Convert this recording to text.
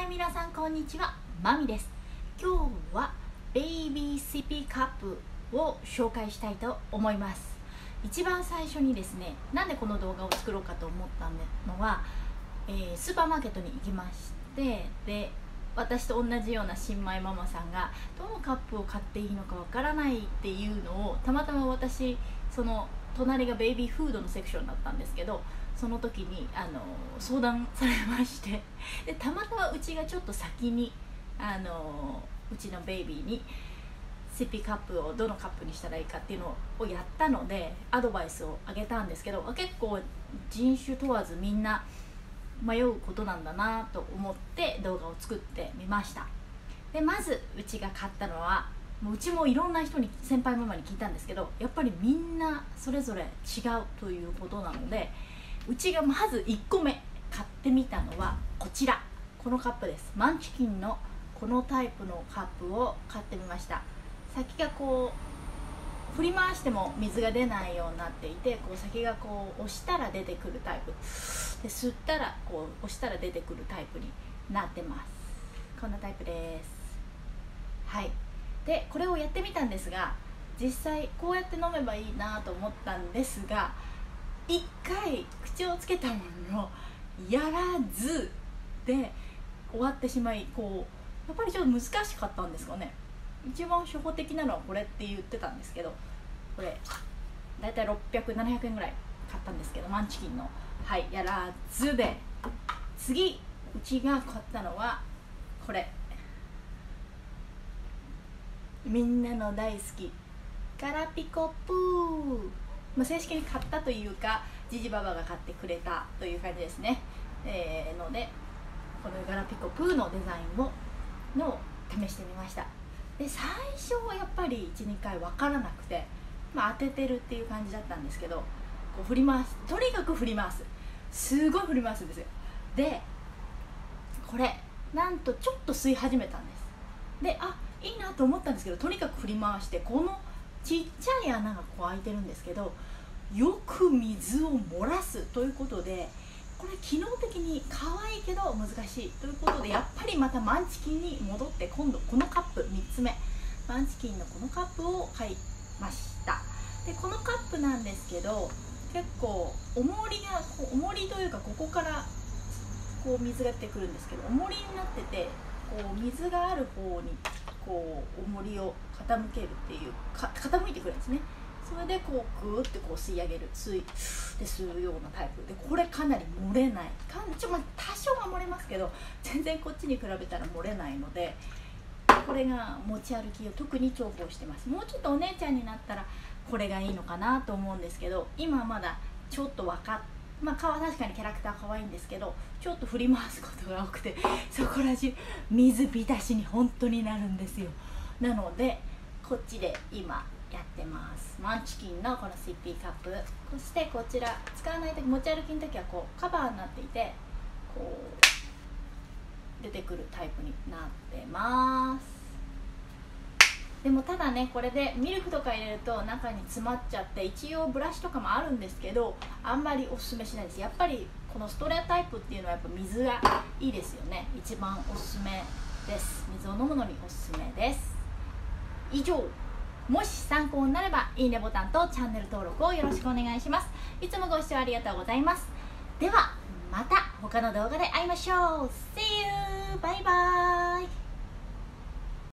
皆さんこんにちは、まみです。今日はベイビーシッピーカップを紹介したいと思います。一番最初にですね、なんでこの動画を作ろうかと思ったのは、スーパーマーケットに行きまして、で私と同じような新米ママさんがどのカップを買っていいのかわからないっていうのをたまたま私、その隣がベイビーフードのセクションだったんですけど、その時に相談されまして、でたまたまうちがちょっと先にうちのベイビーにシッピーカップをどのカップにしたらいいかっていうのをやったのでアドバイスをあげたんですけど、結構人種問わずみんな迷うことなんだなと思って動画を作ってみました。でまずうちが買ったのは、うちもいろんな人に先輩ママに聞いたんですけど、やっぱりみんなそれぞれ違うということなので、うちがまず1個目買ってみたのはこちら、このカップです。マンチキンのこのタイプのカップを買ってみました。先がこう振り回しても水が出ないようになっていて、こう先がこう押したら出てくるタイプで、吸ったらこう押したら出てくるタイプになってます。こんなタイプです。はい。でこれをやってみたんですが、実際こうやって飲めばいいなと思ったんですが、一回口をつけたものをやらずで終わってしまい、こうやっぱりちょっと難しかったんですかね。一番初歩的なのはこれって言ってたんですけど、これだいたい600、700円ぐらい買ったんですけど、マンチキンのやらずで、次うちが買ったのはこれ、みんなの大好きガラピコプー、正式に買ったというかジジババが買ってくれたという感じですね。のでこのガラピコプーのデザインを試してみました。で最初はやっぱり 1,2 回分からなくて、当ててるっていう感じだったんですけど、こう振り回す、とにかく振り回す、すごい振り回すんですよ。でこれなんとちょっと吸い始めたんです。でいいなと思ったんですけど、とにかく振り回して、このちっちゃい穴がこう開いてるんですけど、よく水を漏らすということで、これ機能的に可愛いけど難しいということで、やっぱりまたマンチキンに戻って、今度このカップ3つ目、マンチキンのこのカップを買いました。でこのカップなんですけど、結構重りというか、ここからこう水が出てくるんですけど、重りになってて、こう水がある方にこう重りを傾けるっていう、傾いてくるんですね。それでこうグーってこう吸い上げる、吸うようなタイプで、これかなり漏れない、多少は漏れますけど、全然こっちに比べたら漏れないので、これが持ち歩きを特に重宝してます。もうちょっとお姉ちゃんになったらこれがいいのかなと思うんですけど、今まだちょっと確かにキャラクター可愛いんですけど、ちょっと振り回すことが多くて、そこら中水浸しに本当になるんですよ。なのでこっちで今やってます。マンチキンのこのシッピーカップ、そしてこちら使わない時、持ち歩きの時はこうカバーになっていて、こう出てくるタイプになってます。でもただね、これでミルクとか入れると中に詰まっちゃって、一応ブラシとかもあるんですけど、あんまりおすすめしないです。やっぱりこのストレートタイプっていうのはやっぱ水がいいですよね。一番おすすめです。水を飲むのにおすすめです。以上。もし参考になればいいねボタンとチャンネル登録をよろしくお願いします。いつもご視聴ありがとうございます。ではまた他の動画で会いましょう。See you! バイバイ。